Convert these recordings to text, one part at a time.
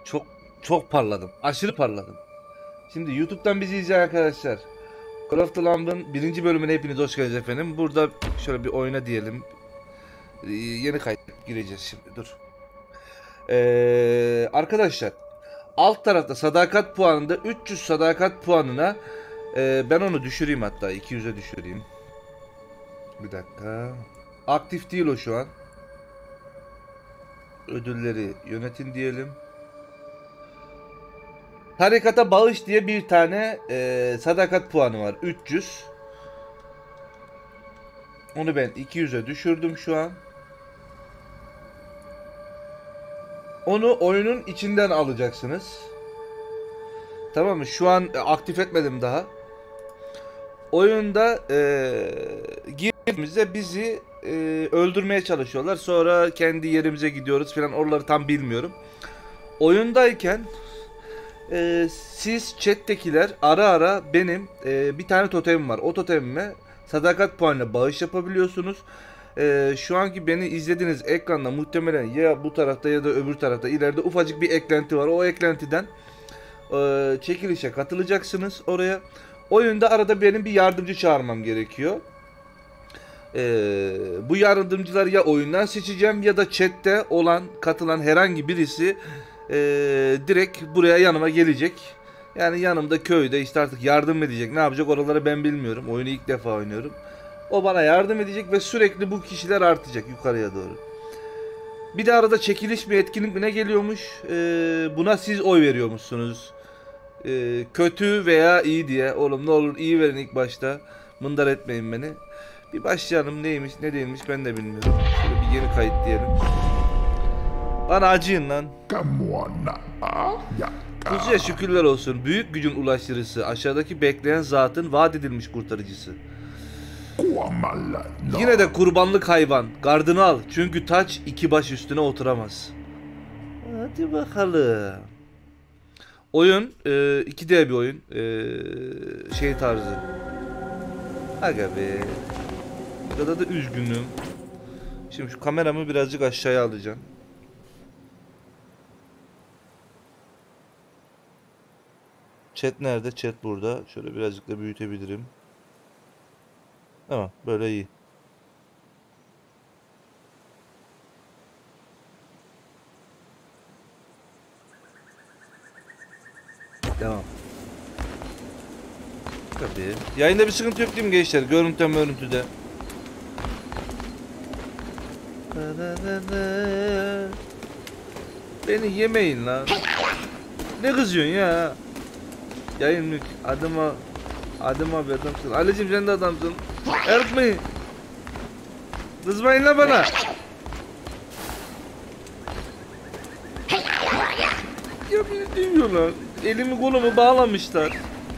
Çok çok parladım. Aşırı parladım. Şimdi YouTube'dan bizi izleyen arkadaşlar. Call of the Lamb'ın 1. bölümüne hepiniz hoş geldiniz efendim. Burada şöyle bir oyna diyelim. Yeni kayıt gireceğiz şimdi. Dur. Arkadaşlar. Alt tarafta sadakat puanında 300 sadakat puanına ben onu düşüreyim, hatta 200'e düşüreyim. Bir dakika. Aktif değil o şu an. Ödülleri yönetin diyelim. Tarikata bağış diye bir tane sadakat puanı var. 300. Onu ben 200'e düşürdüm şu an. Onu oyunun içinden alacaksınız. Tamam mı? Şu an aktif etmedim daha. Oyunda girdiğimizde bizi öldürmeye çalışıyorlar. Sonra kendi yerimize gidiyoruz falan. Oraları tam bilmiyorum. Oyundayken siz chat'tekiler ara ara benim bir tane totemim var. O totemime sadakat puanıyla bağış yapabiliyorsunuz. Şu anki beni izlediğiniz ekranda muhtemelen ya bu tarafta ya da öbür tarafta ileride ufacık bir eklenti var. O eklentiden çekilişe katılacaksınız oraya. Oyunda arada benim bir yardımcı çağırmam gerekiyor. Bu yardımcıları ya oyundan seçeceğim ya da chatte olan, katılan herhangi birisi direkt buraya yanıma gelecek. Yani yanımda köyde işte artık yardım edecek. Ne yapacak oraları ben bilmiyorum. Oyunu ilk defa oynuyorum. O bana yardım edecek ve sürekli bu kişiler artacak yukarıya doğru. Bir de arada çekiliş mi, etkinlik mi ne geliyormuş. Buna siz oy veriyormuşsunuz. Kötü veya iyi diye. Oğlum ne olur iyi verin ilk başta. Mındar etmeyin beni. Bir başlayalım, neymiş ne değilmiş ben de bilmiyorum. Şöyle bir yeni kayıt diyelim. Bana acıyın lan. Kuzuya şükürler olsun. Büyük gücün ulaştırıcısı. Aşağıdaki bekleyen zatın vaat edilmiş kurtarıcısı. Yine de kurbanlık hayvan. Gardını al. Çünkü taç iki baş üstüne oturamaz. Hadi bakalım. Oyun 2D bir oyun. Şey tarzı. Aga be. Bu kadar da üzgünüm. Şimdi şu kameramı birazcık aşağıya alacağım. Chat nerede? Chat burada. Şöyle birazcık da büyütebilirim. Tamam, böyle iyi. Tamam. Tabii. Yayında bir sıkıntı yok değil mi gençler? Görüntüde. Beni yemeyin lan. Ne kızıyorsun ya? Yayınlık. Adım abi adamsın. Ali'cim sen de adamsın. Help me. Kızmayın lan bana. Ya beni duyuyorlar. Elimi kolumu bağlamışlar.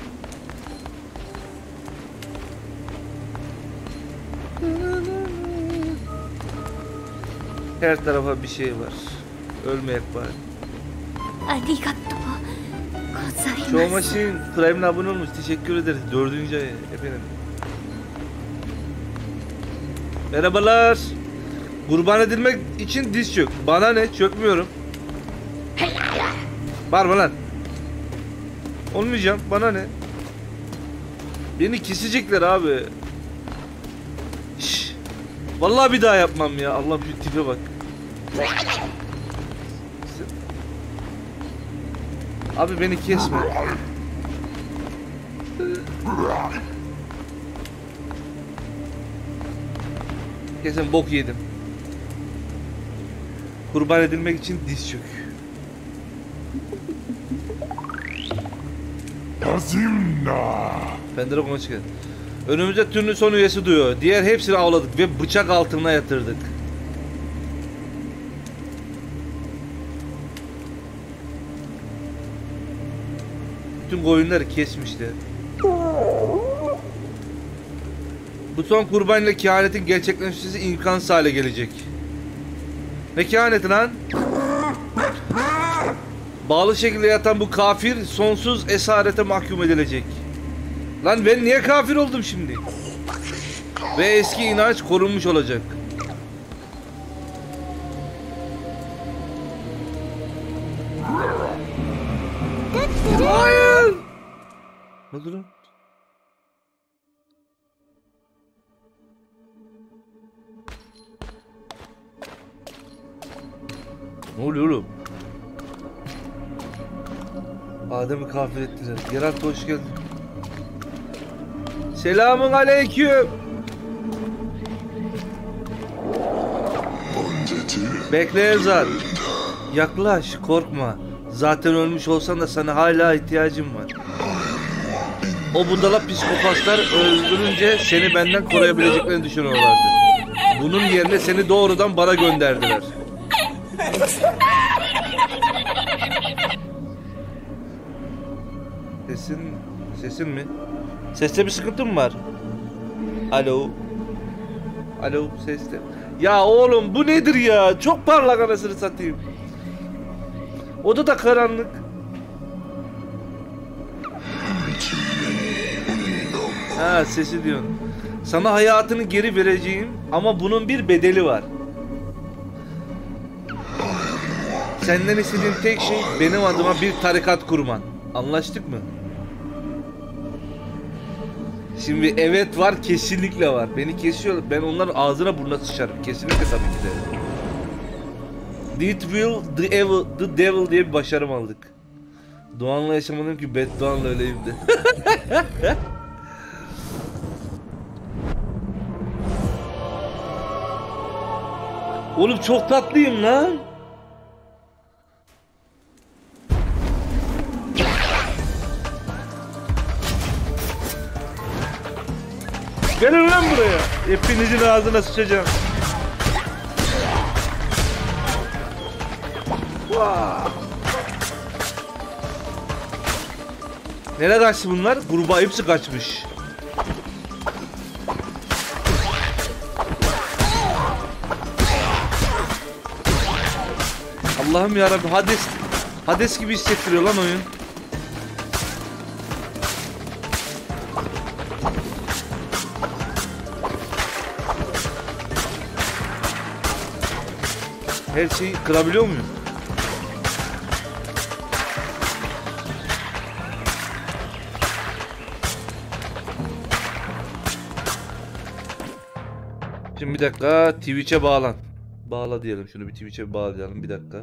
Her tarafa bir şey var. Ölmeyek bari. Show Machine Prime'le abone olmuş. Teşekkür ederiz. 4. ay efendim. Merhabalar. Kurban edilmek için diz çök. Bana ne? Çökmüyorum. Bağırma lan. Olmayacağım. Bana ne? Beni kesecekler abi. Şşş. Vallahi bir daha yapmam ya. Allah şu tipe bak. Abi beni kesme. Kesin bok yedim. Kurban edilmek için diz çök. Ben de ona çıkar. Önümüzde türlü son üyesi duyuyor. Diğer hepsini avladık ve bıçak altına yatırdık. Bütün koyunları kesmişler. Bu son kurbanla kehanetin gerçekleşmesi imkansız hale gelecek. Ne kehaneti lan? Bağlı şekilde yatan bu kafir sonsuz esarete mahkum edilecek. Lan ben niye kafir oldum şimdi? Ve eski inanç korunmuş olacak. Ne oldu lan? Ne oluyor oğlum? Adem'i kafir ettiler. Geralt hoş geldin. Selamun aleyküm. Bekle Ezan. Yaklaş, korkma. Zaten ölmüş olsan da sana hala ihtiyacım var. O budala psikopatlar öldürünce seni benden koruyabileceklerini düşünüyorlardı. Bunun yerine seni doğrudan bana gönderdiler. Sesin mi? Seste bir sıkıntı mı var? Alo. Alo, seste. Ya oğlum bu nedir ya? Çok parlak anasını satayım. Oda da karanlık. Ha, sesi diyorsun. Sana hayatını geri vereceğim ama bunun bir bedeli var. Senden istediğim tek şey benim adıma bir tarikat kurman. Anlaştık mı? Şimdi evet var, kesinlikle var. Beni kesiyor, ben onların ağzına burnuna sıçarım. Kesinlikle tabii ki de. Deed will, the devil diye bir başarım aldık. Doğan'la yaşamadım ki, Beddoğan'la öyleyim de. Oğlum çok tatlıyım lan. Gelin lan buraya. Hepinizin ağzına sıçacağım. Nereye kaçtı bunlar? Gruba hepsi kaçmış. Allah'ım yarabbim, Hades gibi hissettiriyor lan oyun. Her şeyi kırabiliyor muyum? Şimdi bir dakika, Twitch'e bağlan. Bağla diyelim, şunu bir Twitch'e bağlayalım, bir dakika.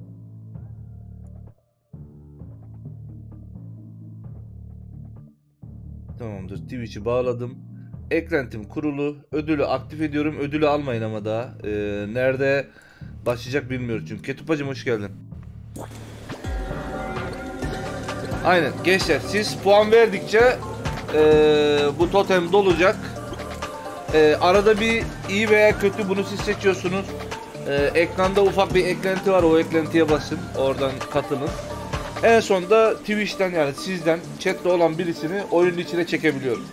Tamamdır, Twitch'i bağladım. Eklentim kurulu, ödülü aktif ediyorum. Ödülü almayın ama daha. Nerede başlayacak bilmiyoruz çünkü. Ketupacım hoş geldin. Aynen gençler, siz puan verdikçe bu totem dolacak. Arada bir iyi veya kötü, bunu siz seçiyorsunuz. Ekranda ufak bir eklenti var, o eklentiye basın, oradan katılın. En sonunda Twitch'ten, yani sizden chatte olan birisini oyunun içine çekebiliyorum.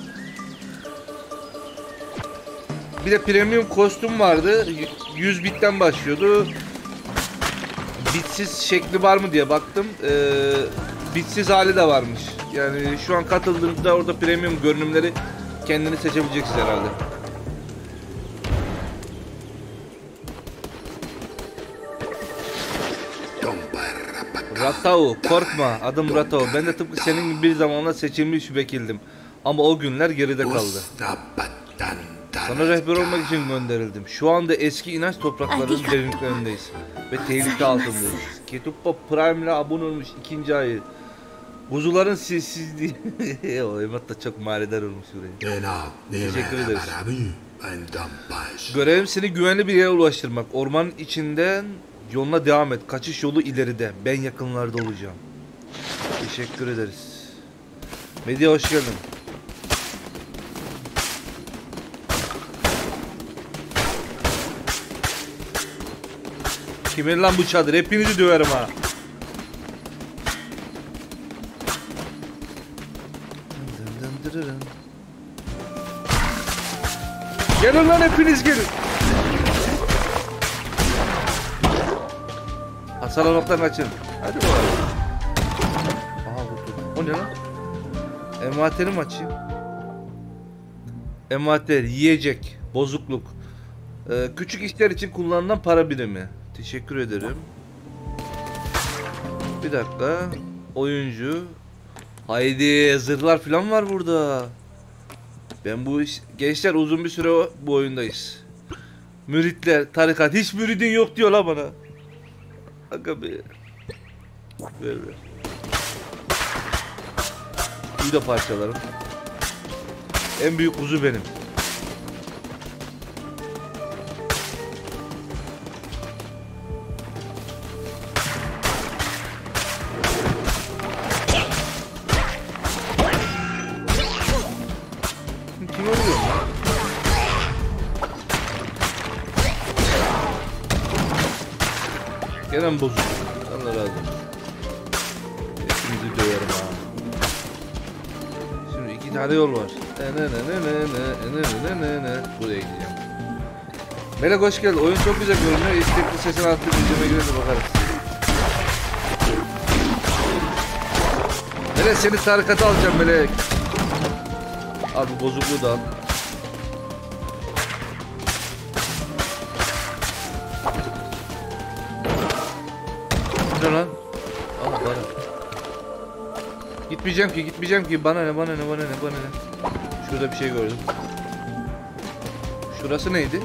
Bir de premium kostüm vardı, 100 bitten başlıyordu. Bitsiz şekli var mı diye baktım, bitsiz hali de varmış. Yani şu an katıldığınızda orada premium görünümleri kendini seçebileceksiniz herhalde. Ratao, korkma, adım Ratao. Ben de tıpkı senin gibi bir zamanlar seçilmiş bir vekildim. Ama o günler geride kaldı. Sana rehber olmak için gönderildim. Şu anda eski inanç topraklarının derinliklerindeyiz. Ve tehlike altındayız. Ketuppa Prime ile abone olmuş 2. ayı. Kuzuların sessizliği. O Emat da çok manidar olmuş buraya. Teşekkür ederiz. Görevim seni güvenli bir yere ulaştırmak. Ormanın içinden yoluna devam et. Kaçış yolu ileride. Ben yakınlarda olacağım. Teşekkür ederiz. Medya hoş geldin. Kimin lan bu çadır? Hepinizi döverim ha. Gelin lan, hepiniz gelin. Hasar almaktan kaçın. Hadi bakalım. Aha bu. O ne lan? Envateri mi açayım? Envater, yiyecek, bozukluk. Küçük işler için kullanılan para birimi. Teşekkür ederim. Bir dakika. Oyuncu. Haydi zırhlar falan var burada. Ben bu gençler uzun bir süre bu oyundayız. Müritler, tarikat, hiç müridin yok diyor la bana. Aga be. Ver. Bu da parçalarım. En büyük kuzu benim. Kim oluyor lan? Gene mi bozuldu? Allah razı olsun. Hepinizi döverim ha. Şimdi 2 tane yol var. Buraya gideceğim. Melek hoş geldin. Oyun çok güzel görünüyor. İstekli sesini attı. Videoma girelim bakarız. Melek seni tarikata alacağım Melek. Al bu bozukluğu da al. Ne lan? Al bana. Gitmeyeceğim ki. Bana ne. Şurada bir şey gördüm. Şurası neydi?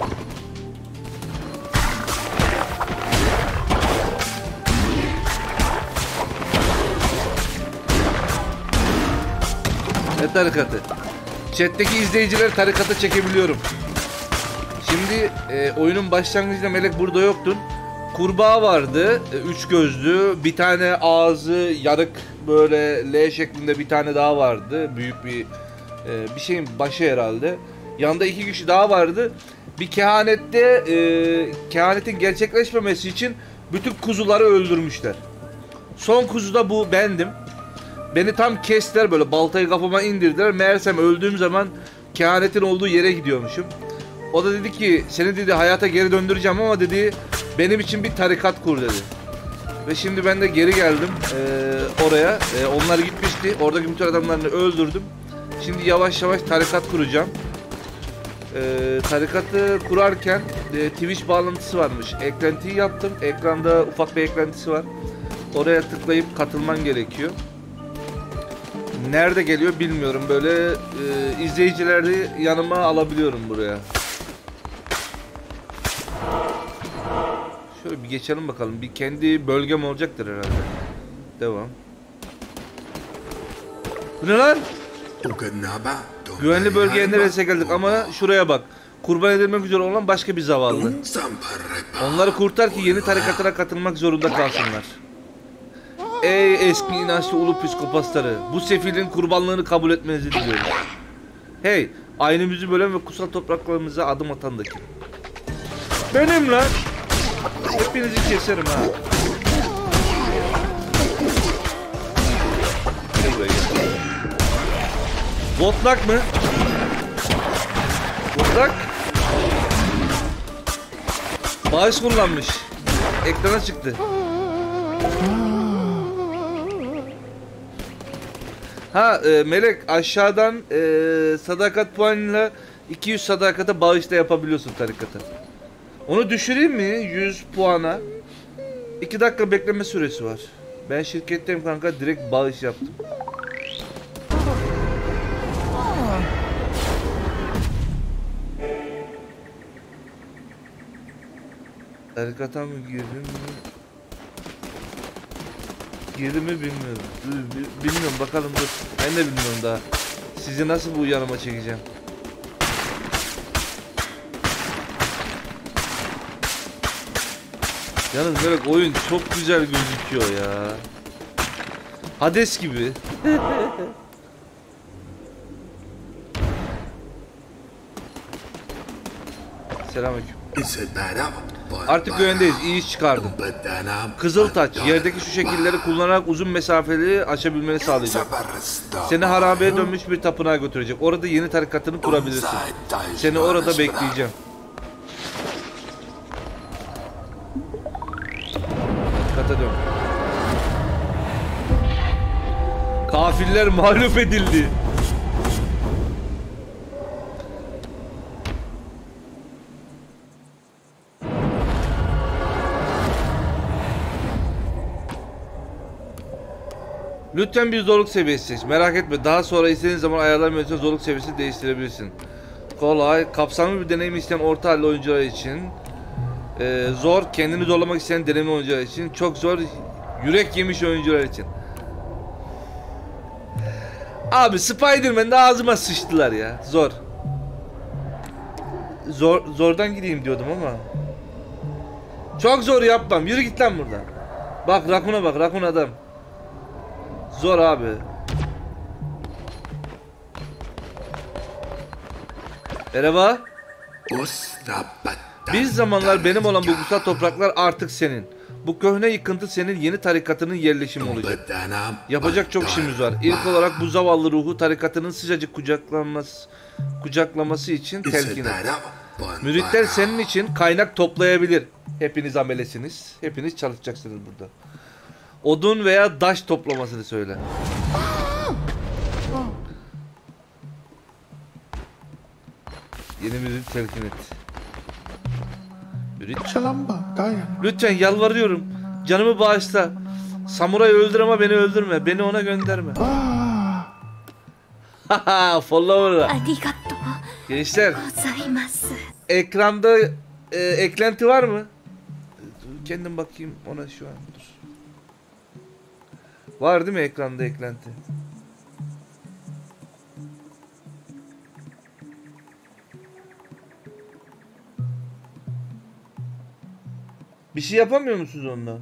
Ne tarikatı? Chat'teki izleyicileri tarikata çekebiliyorum. Şimdi oyunun başlangıcında Melek burada yoktun. Kurbağa vardı, 3 gözlü, bir tane ağzı yarık böyle L şeklinde bir tane daha vardı. Büyük bir şeyin başı herhalde. Yanında 2 kişi daha vardı. Bir kehanette kehanetin gerçekleşmemesi için bütün kuzuları öldürmüşler. Son kuzu da bu bendim. Beni tam kestiler, böyle baltayı kafama indirdiler. Meğersem öldüğüm zaman kehanetin olduğu yere gidiyormuşum. O da dedi ki seni dedi hayata geri döndüreceğim ama dedi benim için bir tarikat kur dedi. Ve şimdi ben de geri geldim oraya. Onlar gitmişti. Oradaki bütün adamlarını öldürdüm. Şimdi yavaş yavaş tarikat kuracağım. Tarikatı kurarken Twitch bağlantısı varmış. Eklentiyi yaptım. Ekranda ufak bir eklentisi var. Oraya tıklayıp katılman gerekiyor. Nerede geliyor bilmiyorum. Böyle izleyicileri yanıma alabiliyorum buraya. Şöyle bir geçelim bakalım. Bir kendi bölgem olacaktır herhalde. Devam. Bu ne lan? Güvenli bölgeye neresi geldik ama şuraya bak. Kurban edilmek üzere olan başka bir zavallı. Onları kurtar ki yeni tarikatına katılmak zorunda kalsınlar. Ey eski inançlı ulu psikopatları, bu sefilin kurbanlığını kabul etmenizi diliyorum. Hey, aynımızı bölen ve kutsal topraklarımıza adım atan da kim? Benim lan. Hepinizi keserim ha. Botlak mı? Botlak? Bağış kullanmış. Ekrana çıktı. Ha Melek aşağıdan sadakat puanıyla 200 sadakata bağış da yapabiliyorsun tarikata. Onu düşüreyim mi 100 puana? 2 dakika bekleme süresi var. Ben şirketteyim kanka, direkt bağış yaptım. Tarikata mı girdim mi? Girdi mi bilmiyorum. Bilmiyorum, bakalım dur. Ben de bilmiyorum daha. Sizi nasıl bu yanıma çekeceğim? Yalnız Melek oyun çok güzel gözüküyor ya. Hades gibi. Selamünaleyküm. Artık güvendeyiz. İyi iş çıkardın. Kızıltaç yerdeki şu şekilleri kullanarak uzun mesafeleri aşabilmeni sağlayacak. Seni harabeye dönmüş bir tapınağa götürecek. Orada yeni tarikatını kurabilirsin. Seni orada bekleyeceğim. Tarikata dön. Kafirler mağlup edildi. Lütfen bir zorluk seviyesi seç. Merak etme. Daha sonra istediğin zaman ayarlar zorluk seviyesini değiştirebilirsin. Kolay. Kapsamlı bir deneyim isteyen orta halli oyuncular için. Zor. Kendini zorlamak isteyen deneyimli oyuncular için. Çok zor. Yürek yemiş oyuncular için. Abi Spider-Man'de ağzıma sıçtılar ya. Zor. Zordan gideyim diyordum ama. Çok zor yapmam. Yürü git lan buradan. Bak Rakun'a bak. Rakun adam. Zor abi. Merhaba. Bir zamanlar benim olan bu kutsal topraklar artık senin. Bu köhne yıkıntı senin yeni tarikatının yerleşimi olacak. Yapacak çok işimiz var. İlk olarak bu zavallı ruhu tarikatının sıcacık kucaklaması için telkin et. Müritler senin için kaynak toplayabilir. Hepiniz amelesiniz. Hepiniz çalışacaksınız burada. Odun veya daş toplamasını söyle. Yeni mürit telkin et. Mürit. Lütfen yalvarıyorum. Canımı bağışla. Samurayı öldür ama beni öldürme. Beni ona gönderme. Haha, follower'la. Gençler. Ekranda eklenti var mı? Kendim bakayım ona şu an. Dur. Var değil mi ekranda eklenti? Bir şey yapamıyor musunuz ondan?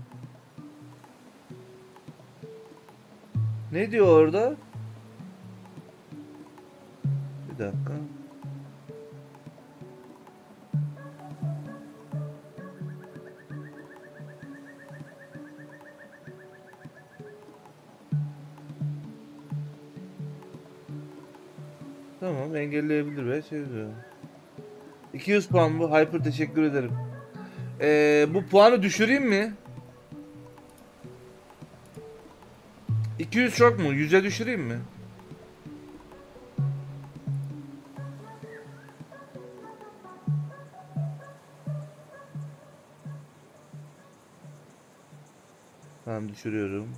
Ne diyor orada? Bir dakika. Tamam, engelleyebilir ve şey diyor. 200 puan bu. Hyper teşekkür ederim. Bu puanı düşüreyim mi? 200 çok mu? 100'e düşüreyim mi? Tamam, düşürüyorum.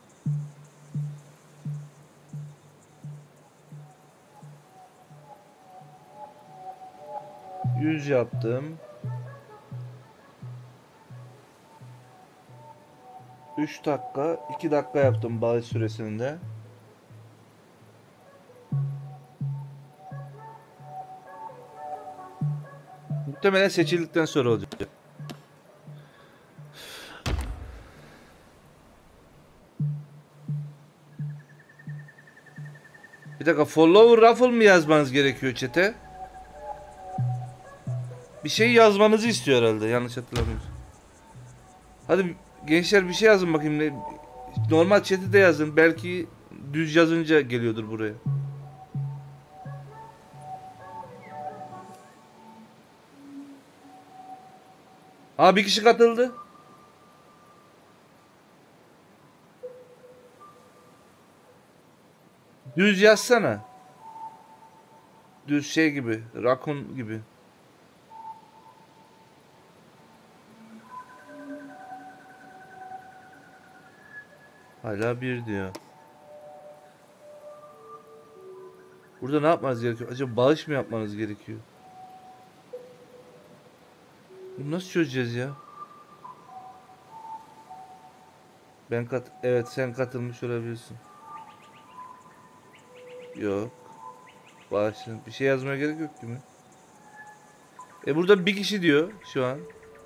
Yüz yaptım. 3 dakika, 2 dakika yaptım bağış süresinde. Muhtemelen seçildikten sonra olacak. Bir dakika, follower raffle mı yazmanız gerekiyor chat'e? Bir şey yazmanızı istiyor herhalde, yanlış hatırlamıyorsam. Hadi gençler bir şey yazın bakayım. Normal chat'e de yazın. Belki düz yazınca geliyordur buraya. Aa, bir kişi katıldı. Düz yazsana. Düz şey gibi. Rakun gibi. Hala bir diyor. Burada ne yapmanız gerekiyor? Acaba bağış mı yapmanız gerekiyor? Bunu nasıl çözeceğiz ya? Evet, sen katılmış olabilirsin. Yok. Bağışın. Bir şey yazmaya gerek yok değil mi? Burada bir kişi diyor şu an.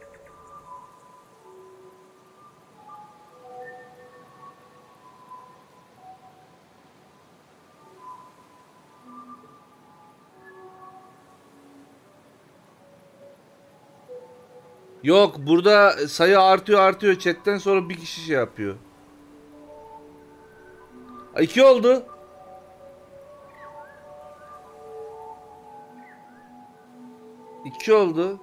Yok, burada sayı artıyor. Chatten sonra bir kişi şey yapıyor. 2 oldu. İki oldu.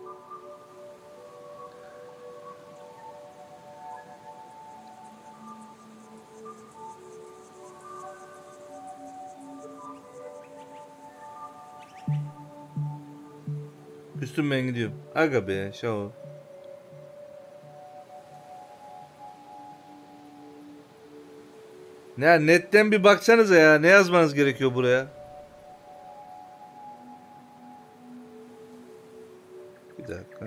Üstüm, ben gidiyorum. Aga be şov. Ya netten bir baksanıza ya. Ne yazmanız gerekiyor buraya? Bir dakika.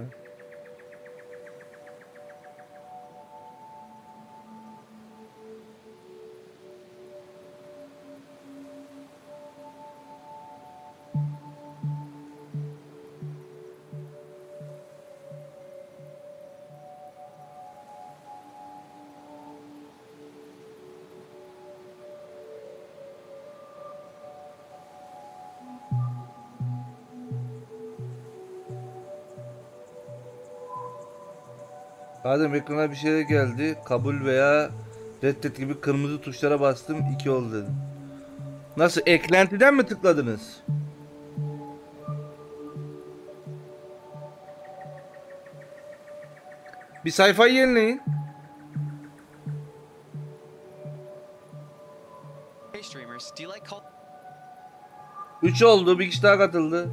Adem ekrana bir şey geldi. Kabul veya reddet gibi kırmızı tuşlara bastım. 2 oldu dedim. Nasıl? Eklentiden mi tıkladınız? Bir sayfayı yenileyin. Hey streamers, do you like call? 3 oldu. Bir kişi daha katıldı.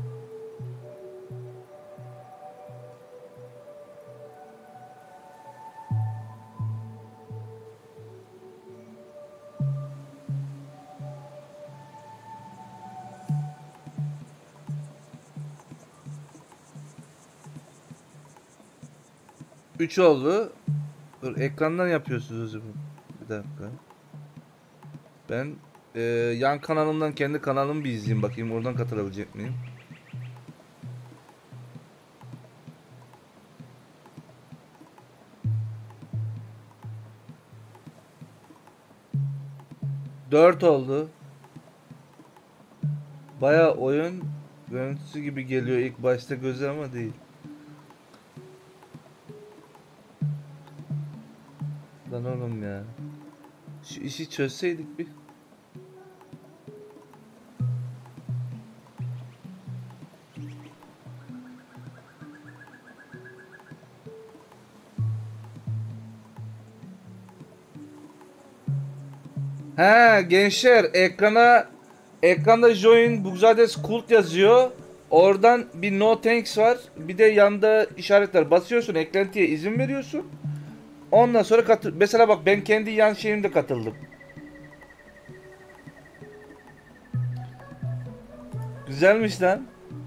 Üç oldu. Dur, ekrandan yapıyorsunuz bunu. Bir dakika. Ben yan kanalımdan kendi kanalımı bir izleyeyim bakayım oradan katılabilecek miyim? Dört oldu. Baya oyun görüntüsü gibi geliyor ilk başta göze ama değil. Lan oğlum ya. Şu işi çözseydik bir. He gençler ekranda join Bugzades Kult yazıyor. Oradan bir no thanks var. Bir de yanda işaretler basıyorsun. Eklentiye izin veriyorsun. Ondan sonra mesela bak ben kendi yan şeyimde katıldım. Güzelmiş lan.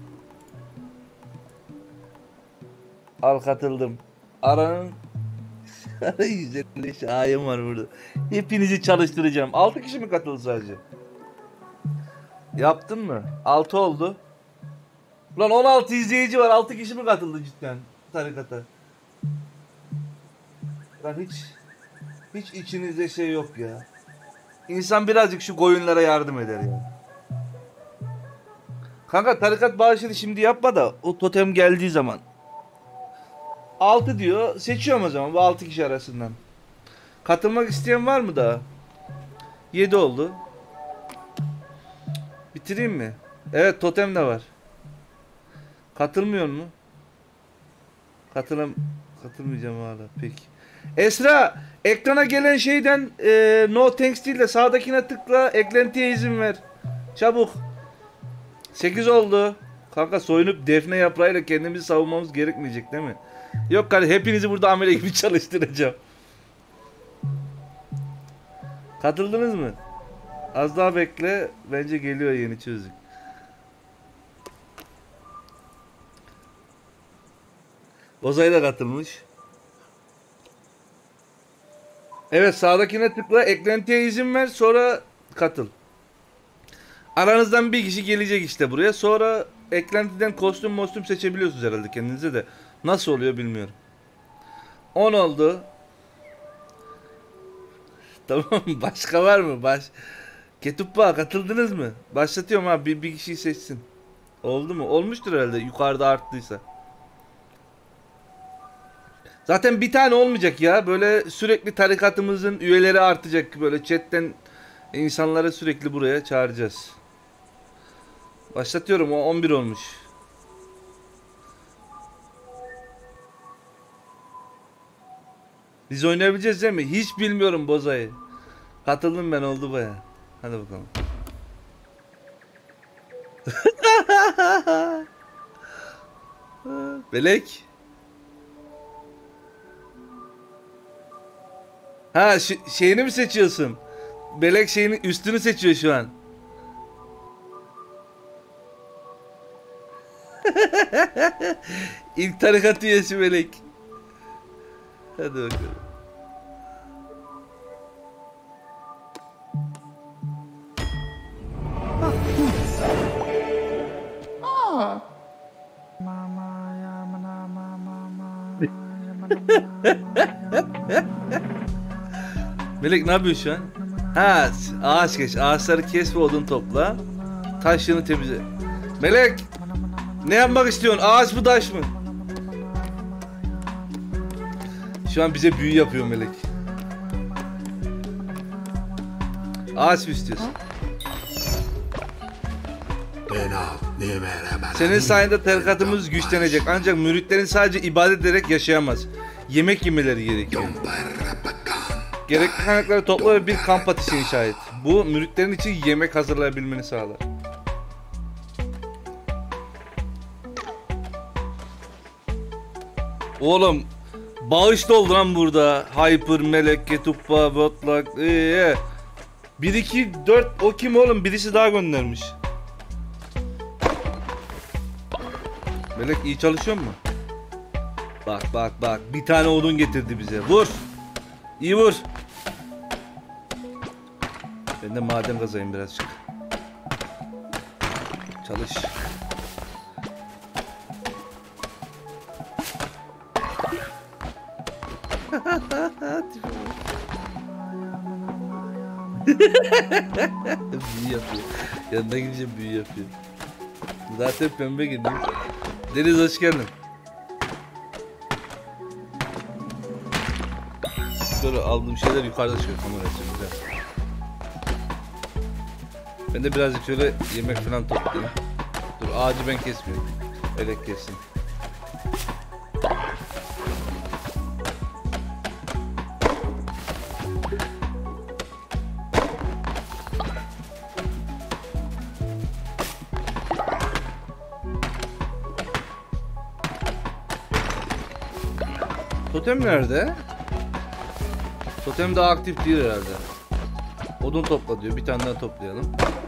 Al katıldım. Aranın 150 şahim var burada. Hepinizi çalıştıracağım. 6 kişi mi katıldı sadece? Yaptın mı? 6 oldu. Lan 16 izleyici var. 6 kişi mi katıldı cidden tarikata? Lan hiç içinizde şey yok ya. İnsan birazcık şu koyunlara yardım eder ya. Kanka tarikat bağışını şimdi yapma da o totem geldiği zaman. 6 diyor. Seçiyorum o zaman bu 6 kişi arasından. Katılmak isteyen var mı daha? 7 oldu. Bitireyim mi? Evet totem de var. Katılmıyor mu? Katılmayacağım hala. Peki. Esra ekrana gelen şeyden no thanks değil de sağdakine tıkla eklentiye izin ver. Çabuk. 8 oldu. Kanka soyunup defne yaprağıyla kendimizi savunmamız gerekmeyecek değil mi? Yok kardeşim hepinizi burada amele gibi çalıştıracağım. Katıldınız mı? Az daha bekle. Bence geliyor yeni çözüm. Ozay da katılmış. Evet sağdakine tıkla eklentiye izin ver sonra katıl. Aranızdan bir kişi gelecek işte buraya. Sonra eklentiden kostüm seçebiliyorsunuz herhalde kendinize de. Nasıl oluyor bilmiyorum. 10 oldu. Tamam başka var mı? Ketuppa katıldınız mı? Başlatıyorum abi bir kişiyi seçsin. Oldu mu? Olmuştur herhalde yukarıda arttıysa. Zaten bir tane olmayacak ya. Böyle sürekli tarikatımızın üyeleri artacak. Böyle chatten insanları sürekli buraya çağıracağız. Başlatıyorum o 11 olmuş. Biz oynayabileceğiz değil mi? Hiç bilmiyorum Bozay'ı. Katıldım ben oldu baya. Hadi bakalım. Belek. Ha şeyini mi seçiyorsun? Melek şeyinin üstünü seçiyor şu an. İlk tarikat üyesi Melek. Hadi bakalım. Melek ne yapıyor şu an? Ha, ağaç geç. Ağaçları kes ve odun topla. Taşını temizle. Melek! Ne yapmak istiyorsun? Ağaç mı taş mı? Şu an bize büyü yapıyor Melek. Ağaç mı istiyorsun? Senin sayende tarikatımız güçlenecek. Ancak müritlerin sadece ibadet ederek yaşayamaz. Yemek yemeleri gerekiyor. Gerekli kaynakları topla ve bir kamp ateşi inşa et. Bu müritlerin için yemek hazırlayabilmeni sağlar. Oğlum bağış doldu lan burada. Hyper, Melek, Ketuppa, Botlak. 1, 2, 4 o kim oğlum? Birisi daha göndermiş. Melek iyi çalışıyor mu? Bak bak bak. Bir tane odun getirdi bize. Vur. İyi vur. Ben de maden kazayım birazcık. Çalış. Büyü yapıyor. Yanına gidince büyü yapıyor. Zaten pembe gidiyor. Deniz hoş geldin. Şöyle aldığım şeyler yukarıda çıkıyor kamerası güzel. Ben de birazcık şöyle yemek falan toplayayım. Dur ağacı ben kesmiyorum. Elek kessin. Totem nerede? Totem daha aktif değil herhalde. Odun topla diyor. Bir tane daha toplayalım.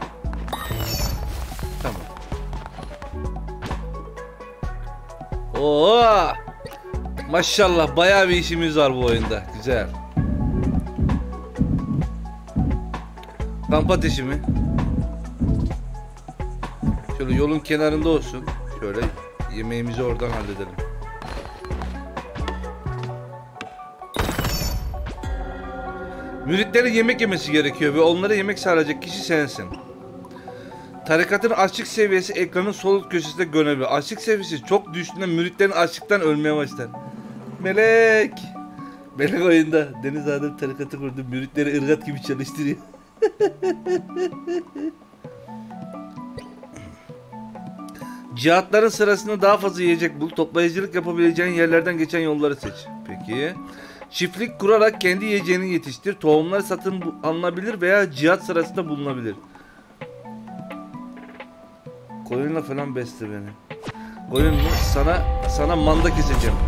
Tamam. Oo! Maşallah bayağı bir işimiz var bu oyunda. Güzel. Kamp ateşi mi? Şöyle yolun kenarında olsun. Şöyle yemeğimizi oradan halledelim. Müritlerin yemek yemesi gerekiyor ve onlara yemek sağlayacak kişi sensin. Tarikatın açlık seviyesi ekranın sol köşesinde görünebilir. Açlık seviyesi çok düştüğünde müritlerin açlıktan ölmeye başlar. Melek! Melek oyunda. Deniz Adem tarikatı kurdu. Müritleri ırgat gibi çalıştırıyor. Cihatların sırasında daha fazla yiyecek bul. Toplayıcılık yapabileceğin yerlerden geçen yolları seç. Peki. Çiftlik kurarak kendi yiyeceğini yetiştir. Tohumlar satın alınabilir veya cihat sırasında bulunabilir. Koyunla falan besle beni. Koyun mu? Sana manda keseceğim.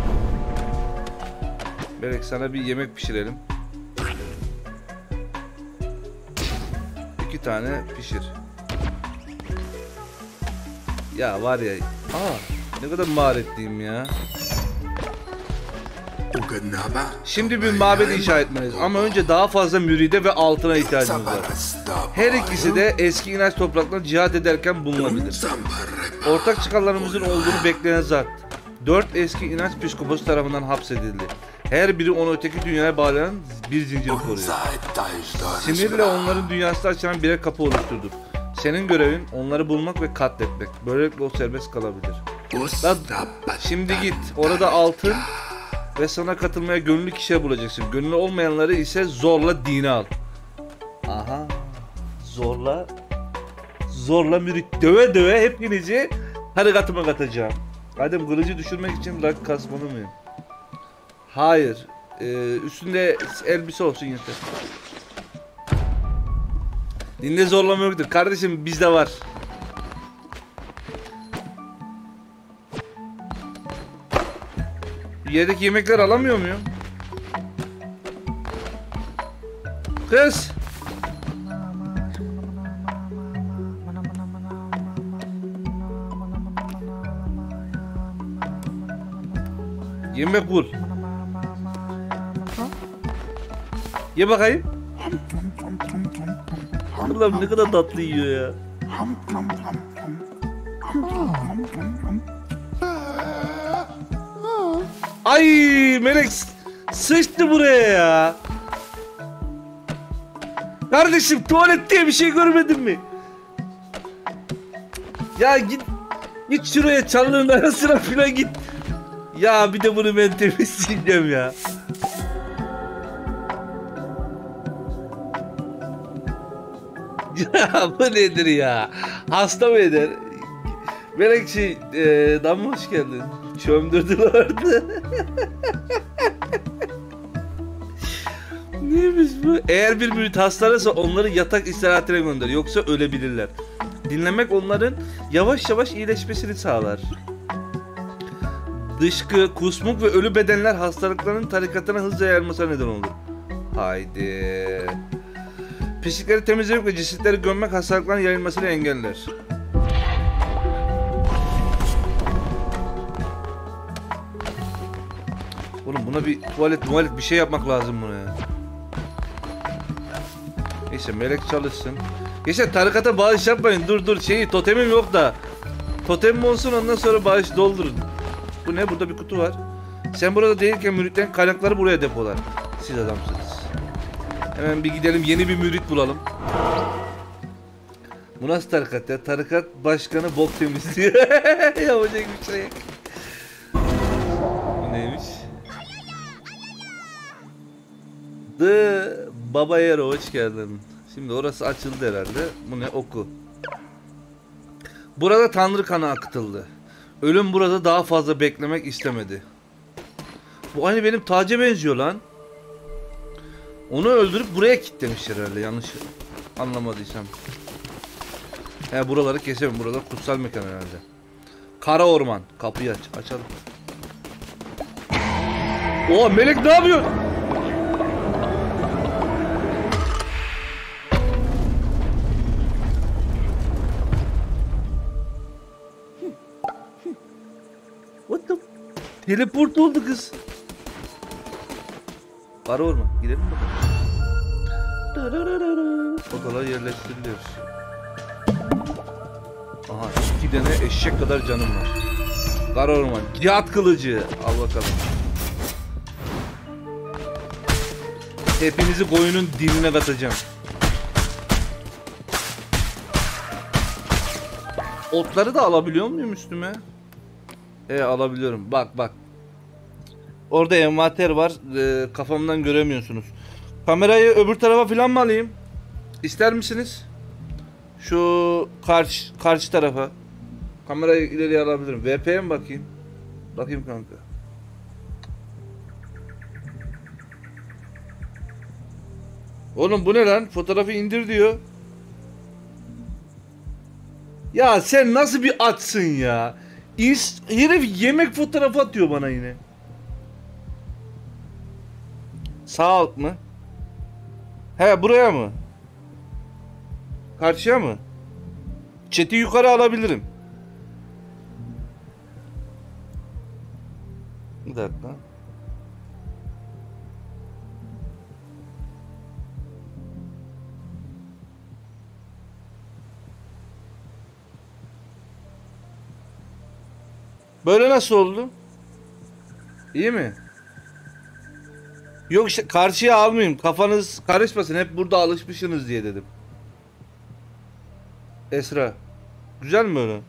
Berek sana bir yemek pişirelim. 2 tane pişir. Ya var ya. Ne kadar maharetliyim ya. Şimdi bir mabed inşa etmeliyiz ama önce daha fazla müride ve altına ihtiyacımız var. Her ikisi de eski inanç topraklarına cihat ederken bulunabilir. Ortak çıkarlarımızın olduğunu beklenen zat. 4 eski inanç psikoposu tarafından hapsedildi. Her biri onu öteki dünyaya bağlayan bir zincir koruyor. Sinirle onların dünyasına açılan birer kapı oluşturdur. Senin görevin onları bulmak ve katletmek. Böylelikle o serbest kalabilir. Şimdi git. Orada altın ve sana katılmaya gönüllü kişiler bulacaksın. Gönüllü olmayanları ise zorla dine al. Aha. Zorla mürit. Döve döve hepinizi tarikatıma katacağım. Adem kılıcı düşürmek için lag kasmalı mıyım? Hayır. Üstünde elbise olsun yeter. Dinde zorlama yoktur. Kardeşim bizde var. Yerdeki yemekler alamıyor muyum? Kız! Yemek bul. Ye bakayım. Allah'ım ne kadar tatlı yiyor ya. Ay Melek sıçtı buraya ya. Kardeşim tuvalet diye bir şey görmedin mi? Ya git şuraya çalının arasına filan git. Ya bir de bunu ben temizleyeceğim ya. Ya bu nedir ya? Hasta mı eder? Melekçi Damla hoş geldin. Çömdürdüler orada. Neymiş bu? Eğer bir mürit hastalarsa onları yatak istirahatine gönder. Yoksa ölebilirler. Dinlemek onların yavaş yavaş iyileşmesini sağlar. Dışkı, kusmuk ve ölü bedenler hastalıkların tarikatına hızla yayılmasına neden olur. Haydi. Pislikleri temizlemek ve cesetleri gömmek hastalıkların yayılmasını engeller. Oğlum buna bir tuvalet bir şey yapmak lazım buna ya. Neyse Melek çalışsın. Geçen tarikata bağış yapmayın. Dur totemim yok da. Totemim olsun ondan sonra bağış doldurun. Bu ne? Burada bir kutu var. Sen burada değilken müritlerin kaynakları buraya depolar. Siz adamsınız. Hemen bir gidelim yeni bir mürit bulalım. Bu nasıl tarikat ya? Tarikat başkanı bok temizliyor. Yapacak bir şey yok. Bu neymiş? The Baba Yero hoş geldin. Şimdi orası açıldı herhalde. Bu ne? Oku. Burada Tanrı kanı akıtıldı. Ölüm burada daha fazla beklemek istemedi. Bu aynı benim taca benziyor lan. Onu öldürüp buraya kilitlemişler herhalde yanlış anlamadıysam. He buraları kesemem. Buralar kutsal mekan herhalde. Kara orman. Kapıyı açalım. Oha Melek ne yapıyor? What the? Teleport oldu kız. Kara orman. Gidelim bakalım. Odalar yerleştiriliyor. Aha 2 tane eşek kadar canım var. Kara orman. Cihat kılıcı. Al bakalım. Hepinizi koyunun diline katacağım. Otları da alabiliyor muyum üstüme? Alabiliyorum. Bak. Orada envanter var. Kafamdan göremiyorsunuz. Kamerayı öbür tarafa falan mı alayım? İster misiniz? Şu karşı tarafa. Kamerayı ileriye alabilirim. VP'ye mi bakayım? Bakayım kanka. Oğlum bu ne lan? Fotoğrafı indir diyor. Ya sen nasıl bir açsın ya? Herif yemek fotoğrafı atıyor bana yine. Sağ alt mı? He buraya mı? Karşıya mı? Chat'i yukarı alabilirim. Bir dakika. Böyle nasıl oldu? İyi mi? Yok işte karşıya almayayım. Kafanız karışmasın. Hep burada alışmışsınız diye dedim. Esra. Güzel mi öyle?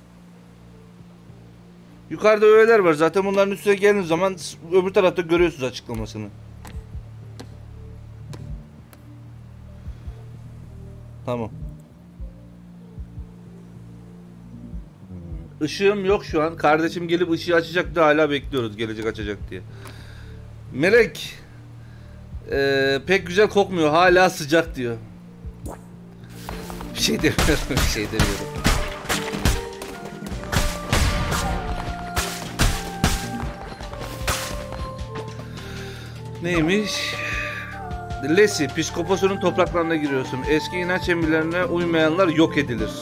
Yukarıda öğeler var. Zaten bunların üstüne geldiğiniz zaman öbür tarafta görüyorsunuz açıklamasını. Tamam. Işığım yok şu an. Kardeşim gelip ışığı açacaktı. Hala bekliyoruz gelecek açacak diye. Melek pek güzel kokmuyor. Hala sıcak diyor. Bir şey demiyorum. Bir şey demiyorum. Neymiş? Lesi, psikoposunun topraklarına giriyorsun. Eski inanç emirlerine uymayanlar yok edilir.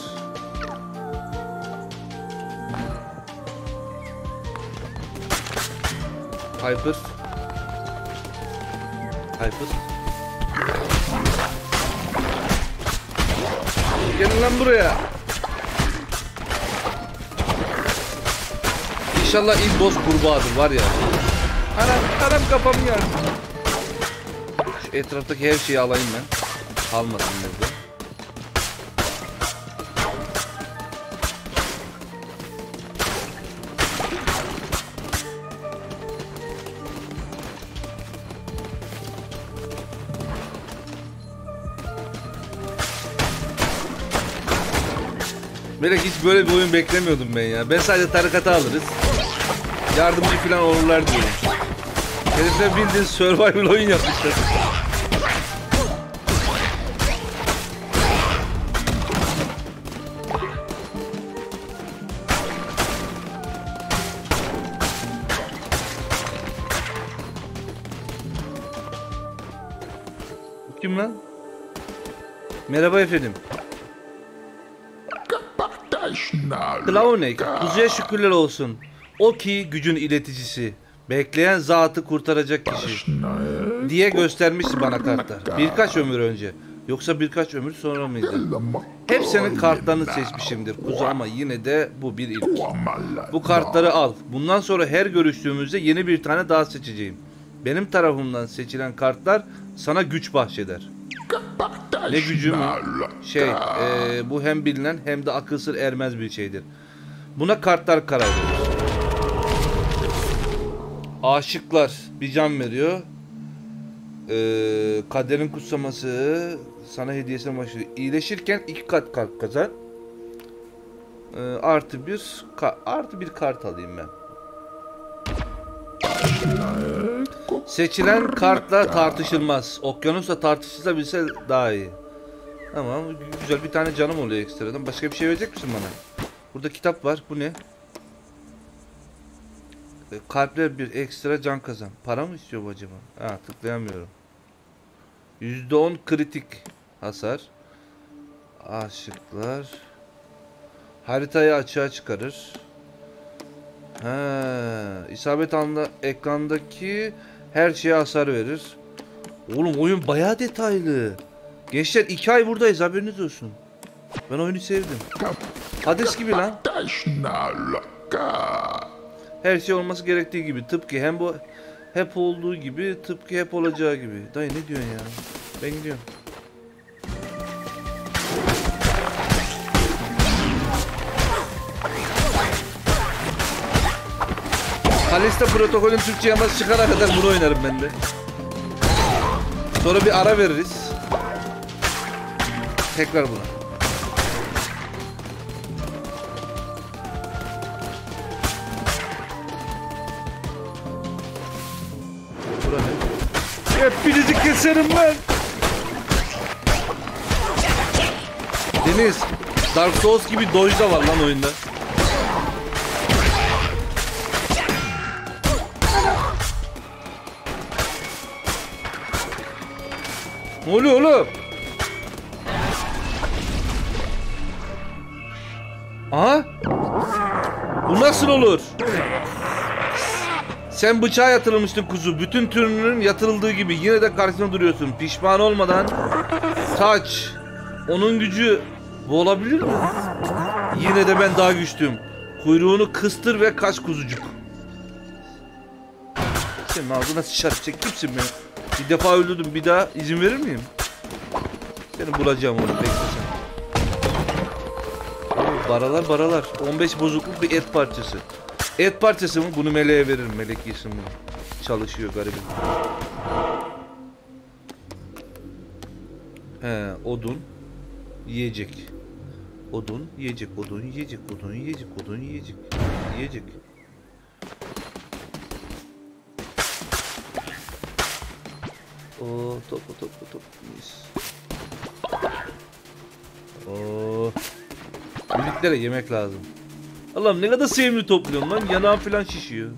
Hyper. Hyper. Gelin lan buraya. İnşallah ilk boss kurbağadır var ya. Anam kafamı yardım. Şu etraftaki her şeyi alayım ben. Kalmasın burada. Melek hiç böyle bir oyun beklemiyordum ben ya. Ben sadece tarikata alırız. Yardımcı falan olurlar diyorum. Herifler bildiğin survival oyun yapmışlar. Bu kim lan? Merhaba efendim. Clownek, kuzuya şükürler olsun. O ki gücün ileticisi. Bekleyen zatı kurtaracak kişi. Diye göstermişti bana kartlar. Birkaç ömür önce. Yoksa birkaç ömür sonra mıydı? Hep senin kartlarını seçmişimdir kuzu ama yine de bu bir ilk. Bu kartları al. Bundan sonra her görüştüğümüzde yeni bir tane daha seçeceğim. Benim tarafımdan seçilen kartlar sana güç bahşeder. Ne gücü mü? Bu hem bilinen hem de akıl sır ermez bir şeydir. Buna kartlar karar verir. Aşıklar bir can veriyor. Kaderin kutsaması sana hediyesine başlıyor. İyileşirken 2 kat kart kazan. Artı bir kart alayım ben. Seçilen kartla tartışılmaz. Okyanusla tartışılabilse daha iyi. Tamam, güzel bir tane canım oluyor ekstradan. Başka bir şey verecek misin bana? Burada kitap var. Bu ne? Kalpler bir ekstra can kazan. Para mı istiyor bu acaba? Ha, tıklayamıyorum. %10 kritik hasar. Aşıklar. Haritayı açığa çıkarır. İsabet anında ekrandaki her şeye hasar verir. Oğlum oyun bayağı detaylı. Gençler 2 ay buradayız, haberiniz olsun. Ben oyunu sevdim. Hades gibi lan. Her şey olması gerektiği gibi, tıpkı hem bu hep olduğu gibi, tıpkı hep olacağı gibi. Dayı ne diyorsun ya? Ben gidiyorum. Kalista protokolün Türkçe yaması çıkana kadar bunu oynarım ben de. Sonra bir ara veririz. Tekrar buna. Bura ne? Hepinizi keserim ben. Deniz, Dark Souls gibi dodge da var lan oyunda. Ne oluyor oğlum? Aha. Bu nasıl olur? Sen bıçağa yatırılmıştın kuzu. Bütün türünün yatırıldığı gibi yine de karşısında duruyorsun. Pişman olmadan. Taç. Onun gücü bu olabilir mi? Yine de ben daha güçlüyüm. Kuyruğunu kıstır ve kaç kuzucuk. Senin ağzına sıçar. Sen kimsin be? Bir defa öldürdüm. Bir daha izin verir miyim? Seni bulacağım onu. Bekle sen. Baralar. 15 bozukluk bir et parçası. Et parçası mı? Bunu meleğe veririm. Melek yesin bunu. Çalışıyor garibim. Odun. Yiyecek. Odun yiyecek. Yiyecek. Oo, top. Mis. Oo. Birliklere yemek lazım. Allah'ım ne kadar sevimli topluyorum lan. Yanağım falan şişiyor.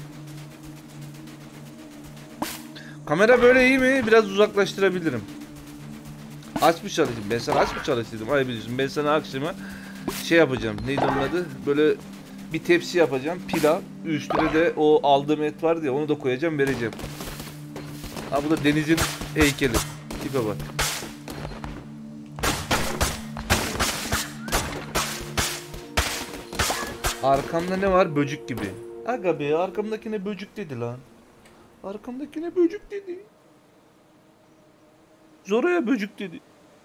Kamera böyle iyi mi? Biraz uzaklaştırabilirim. Aç mı çalışayım? Ben sana aç mı çalıştırdım? Ay biliyorsun ben sana akşama şey yapacağım. Neydi onun adı? Böyle Bir tepsi yapacağım. Pilav. Üstüne de o aldığım et vardı ya, onu da koyacağım, vereceğim. Ha, bu da denizin heykeli. Tipe bak. Arkamda ne var? Böcük gibi. Aga be, arkamdakine böcük dedi lan. Arkamdakine böcük dedi. Zoro'ya böcük dedi.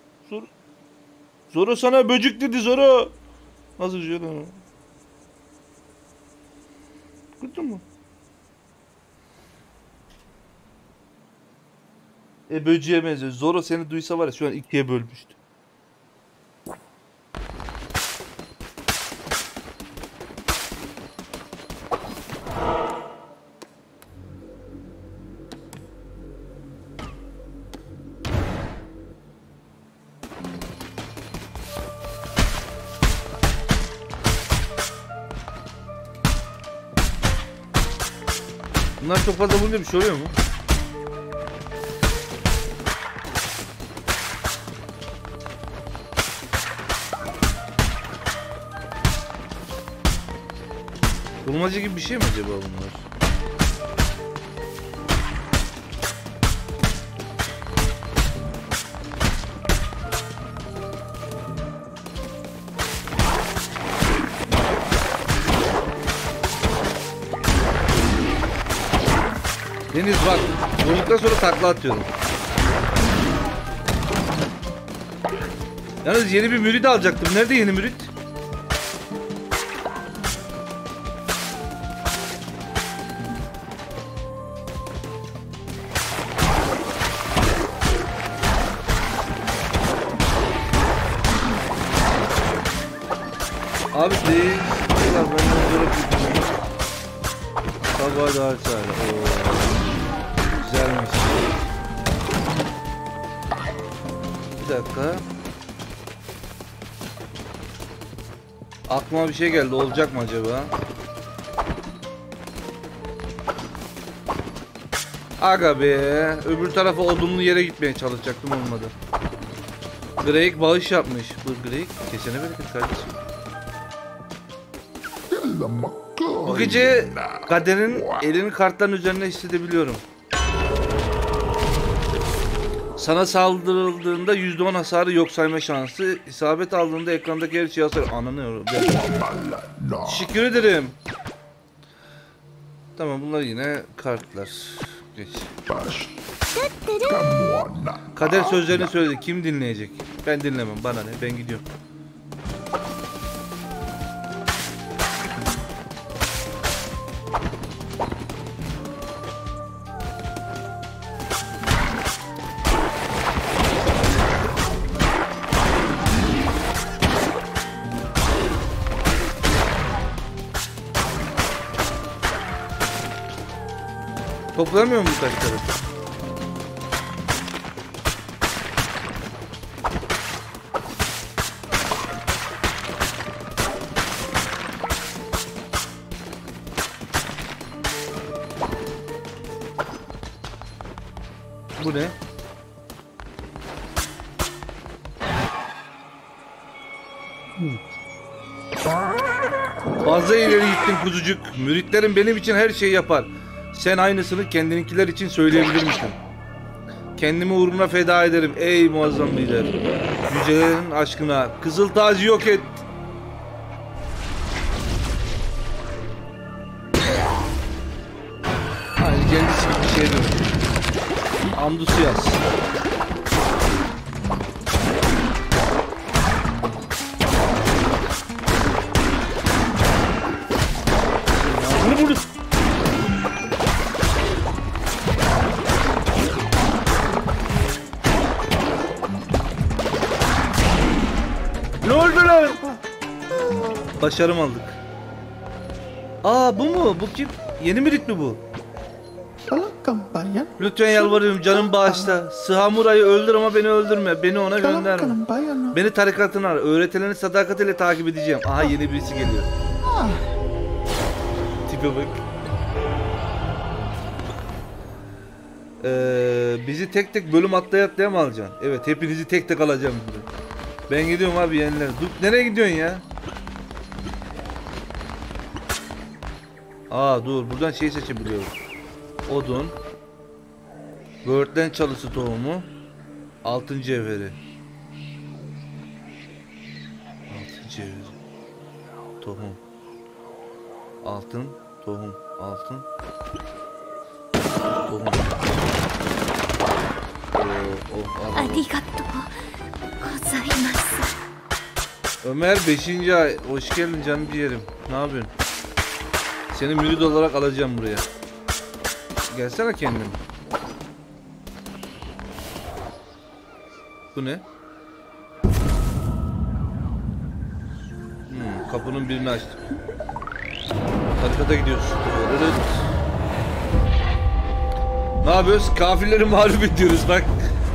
Zoro sana böcük dedi, Zoro. Nasıl diyor lan? Gördün mü? Böceğe benziyor. Zoro seni duysa var ya, şu an ikiye bölmüştü. Bunlar çok fazla bulunca bir şey oluyor mu? Bulmaca gibi bir şey mi acaba bunlar? Deniz bak, vurduktan sonra takla atıyorum. Yalnız yeni bir mürit alacaktım. Nerede yeni mürit? Abi değil. Sabah daha çare. Güzelmiş. Bir dakika. Aklıma bir şey geldi. Olacak mı acaba? Aga be. Öbür tarafa odunlu yere gitmeye çalışacaktım, olmadı. Greg bağış yapmış. Bu Greg kesene bereket kardeşim. Bu gece kaderin elini kartların üzerine hissedebiliyorum. Sana saldırıldığında %10 hasarı yok sayma şansı. İsabet aldığında ekrandaki her şeyi hasar. Ananı. Teşekkür ederim. Tamam, bunlar yine kartlar. Geç. Kader sözlerini söyledi. Kim dinleyecek? Ben dinlemem. Bana ne? Ben gidiyorum. Toplamıyor mu bu taşları? Bu ne? Fazla ileri gittin kuzucuk. Müritlerim benim için her şeyi yapar. Sen aynısını kendininkiler için söyleyebilir misin? Kendimi uğruna feda ederim ey muazzam lider. Yücelerin aşkına Kızıl Tacı yok et. Aynı kendisi gibi bir şeye dönüyor. Amdusu yaz. Bunu vurur. Ne oldu lan? Başarım aldık. Aa, bu mu? Bu kim? Yeni mürit mi bu? Lütfen yalvarıyorum, canım bağışla. Sıhamura'yı öldür ama beni öldürme. Beni ona gönderme. Beni tarikatına al. Öğretilerini sadakatiyle takip edeceğim. Aha, yeni birisi geliyor. Tipe bak. Bizi tek tek bölüm atlaya mı alacaksın? Evet, hepinizi tek tek alacağım. Ben gidiyorum abi, yeniler. Dur, nereye gidiyorsun ya? Aa dur, buradan şey seçebiliyorum. Odun. Böğürtlen çalısı tohumu. Altın cevheri. Altın cevheri. Tohum. Altın. Tohum. Altın. Tohum. Oh, ありがとうございます。 Ömer 5. ay. Hoş geldin canım ciğerim. Ne yapıyorsun? Seni mürid olarak alacağım buraya. Gelsene kendin. Bu ne? Kapının birini açtım. Tarikata gidiyoruz. Evet. Ne yapıyoruz? Kafirleri mağlup ediyoruz bak.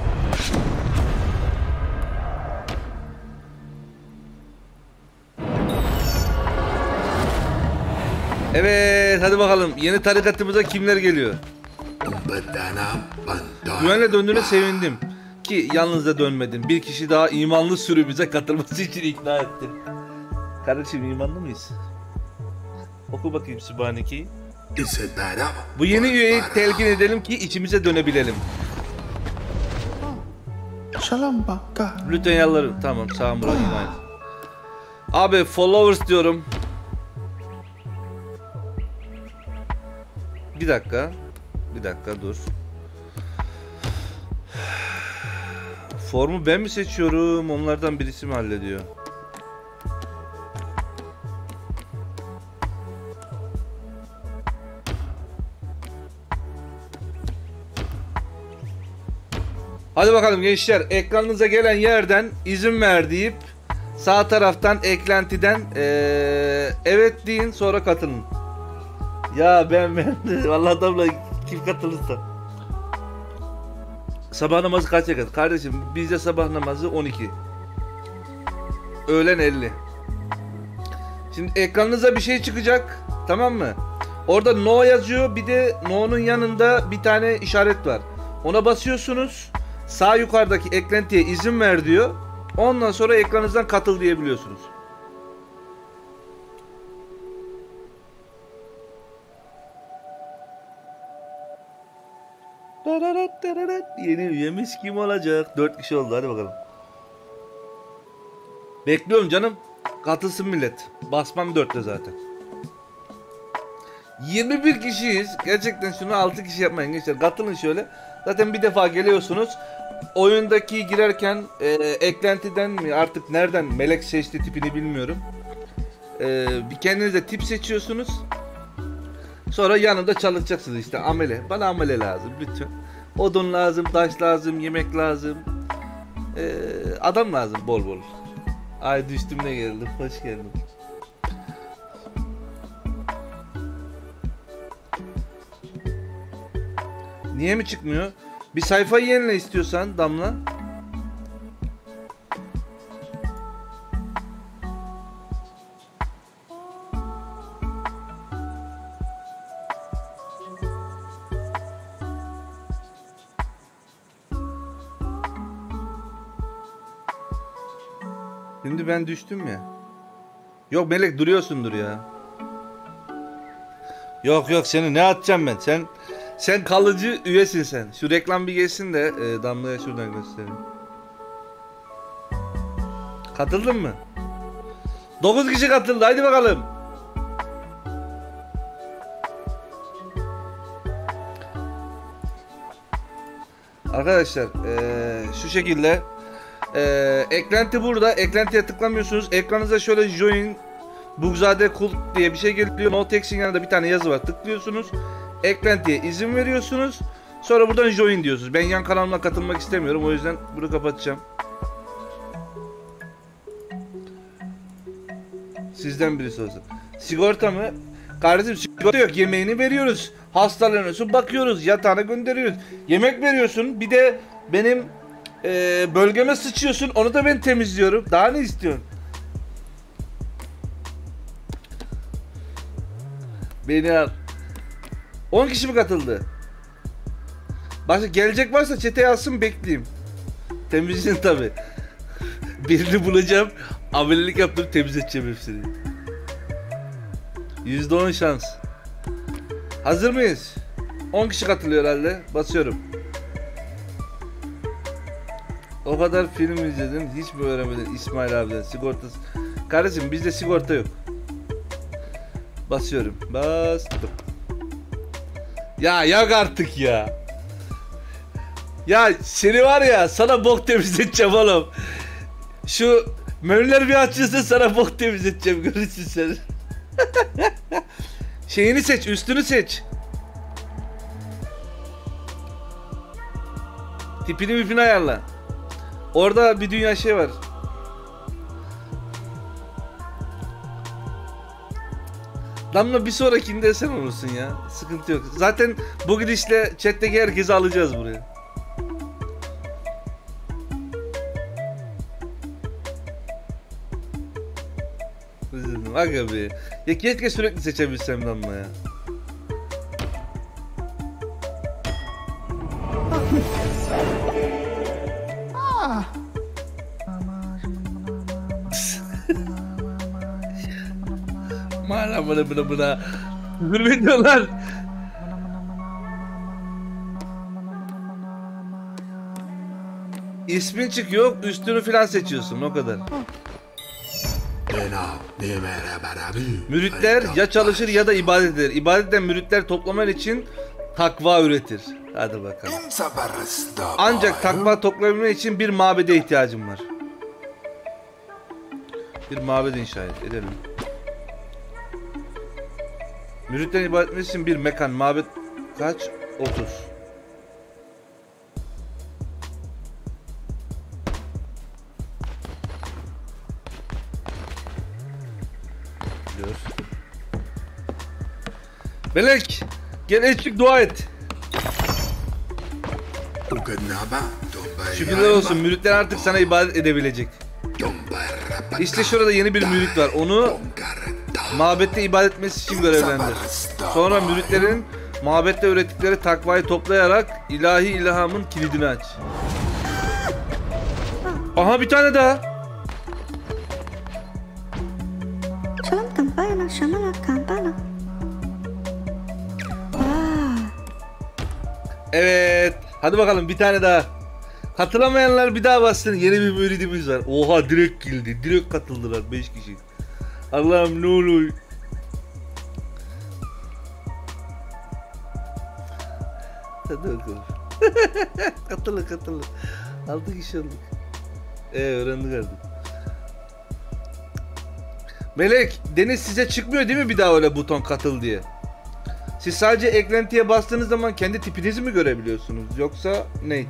Evet, hadi bakalım. Yeni tarikatımıza kimler geliyor? Güvenle döndüğüne sevindim. Ki yalnız da dönmedim. Bir kişi daha imanlı sürümüze katılması için ikna ettim. Kardeşim, imanlı mıyız? Oku bakayım Sübhaneke'yi. Bu yeni üyeyi telkin edelim ki içimize dönebilelim. Lütfen yalvarırım. Tamam, sağ ol, iman et. Abi followers diyorum. Bir dakika dur. Formu ben mi seçiyorum? Onlardan birisi mi hallediyor? Hadi bakalım gençler, ekranınıza gelen yerden izin ver deyip sağ taraftan eklentiden evet deyin, sonra katılın. Ya ben vallahi adamla kim katılırsa. Sabah namazı kaça kadar? Kardeşim bizde sabah namazı 12. Öğlen 50. Şimdi ekranınıza bir şey çıkacak, tamam mı? Orada no yazıyor, bir de no'nun yanında bir tane işaret var. Ona basıyorsunuz. Sağ yukarıdaki eklentiye izin ver diyor. Ondan sonra ekranınızdan katıl diyebiliyorsunuz. Yeni üyemiz kim olacak? 4 kişi oldu, hadi bakalım. Bekliyorum canım. Katılsın millet. Basmam 4'te zaten. 21 kişiyiz. Gerçekten şunu 6 kişi yapmayın gençler. Katılın şöyle. Zaten bir defa geliyorsunuz. Oyundaki girerken eklentiden mi artık nereden melek seçti tipini bilmiyorum. Bir kendinize tip seçiyorsunuz. Sonra yanında çalışacaksınız işte amele. Bana amele lazım lütfen. Odun lazım, taş lazım, yemek lazım. Adam lazım bol bol. Ay düştüm ne geldim. Hoş geldin. Niye mi çıkmıyor? Bir sayfayı yenile istiyorsan Damla. Şimdi ben düştüm ya. Yok Melek, duruyorsundur ya. Yok seni ne atacağım ben? Sen kalıcı üyesin sen. Şu reklam bir geçsin de Damla'ya şuradan göstereyim. Katıldın mı? 9 kişi katıldı. Haydi bakalım. Arkadaşlar şu şekilde eklenti burada. Eklentiye tıklamıyorsunuz. Ekranınıza şöyle join Bugzade Kult diye bir şey geliyor. No text'in yanında bir tane yazı var. Tıklıyorsunuz. Eklentiye izin veriyorsunuz. Sonra buradan join diyorsunuz. Ben yan kanalıma katılmak istemiyorum. O yüzden bunu kapatacağım. Sizden birisi olsun. Sigorta mı? Kardeşim sigorta yok. Yemeğini veriyoruz. Hastalanıyorsun, bakıyoruz. Yatağına gönderiyoruz. Yemek veriyorsun. Bir de benim bölgeme sıçıyorsun. Onu da ben temizliyorum. Daha ne istiyorsun? Beni al. 10 kişi mi katıldı? Başka gelecek varsa çete yazsın, bekleyeyim. Temizleyin tabi. Birini bulacağım. Amelilik yaptım, temizleteceğim hepsini. %10 şans. Hazır mıyız? 10 kişi katılıyor herhalde. Basıyorum. O kadar film izledin, hiç mi öğrenmedin İsmail abiden sigortası? Kardeşim bizde sigorta yok. Basıyorum. Bastım. Ya yok artık ya. Ya seni var ya, sana bok temizleteceğim oğlum. Şu menüler bir açıyorsa sana bok temizleteceğim, görürsün sen. Şeyini seç, üstünü seç. Tipini mipini ayarla. Orada bir dünya şey var. Damla bir sonrakinde sen olursun ya. Sıkıntı yok. Zaten bu gidişle chat'teki herkesi alacağız buraya. Üzüldüm. Aga be. Ya keşke sürekli seçebilsem Damla ya. Mala bına. Küfür ediyorlar. İsmin çıkıyor, üstünü filan seçiyorsun, o kadar. Müritler ya çalışır ya da ibadet eder. İbadet eden müritler toplaman için takva üretir. Hadi bakalım. Ancak takva toplayabilmen için bir mabede ihtiyacım var. Bir mabed inşa edelim. Müritlerin ibadet etmesi için bir mekan, mabet kaç? 30. Diyor. Melek, gel eşlik dua et. Şükürler olsun, müritler artık sana ibadet edebilecek. İşte şurada yeni bir mürit var. Onu mabette ibadet etmesi için görevlendir. Sonra müritlerin mabette öğrettikleri takvayı toplayarak ilahi ilhamın kilidini aç. Aha bir tane daha. Çalan kampanya, şamala kampanya. Evet. Hadi bakalım bir tane daha. Katılamayanlar bir daha bassın. Yeni bir müridimiz var. Oha direkt girdi. Direkt katıldılar 5 kişi. Allah'ım ne olur. Hadi bakalım. katılın. 6 kişi olduk. Öğrendik artık. Melek, Deniz size çıkmıyor değil mi bir daha öyle buton katıl diye? Siz sadece eklentiye bastığınız zaman kendi tipinizi mi görebiliyorsunuz? Yoksa ne?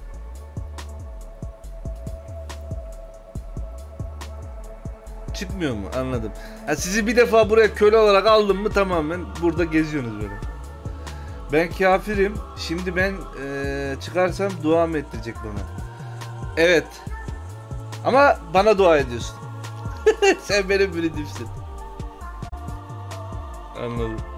Çıkmıyor mu? Anladım. Ha, sizi bir defa buraya köle olarak aldım mı tamamen burada geziyorsunuz böyle. Ben kafirim. Şimdi ben çıkarsam dua mı ettirecek bana? Evet. Ama bana dua ediyorsun. Sen benim müridimsin. Anladım.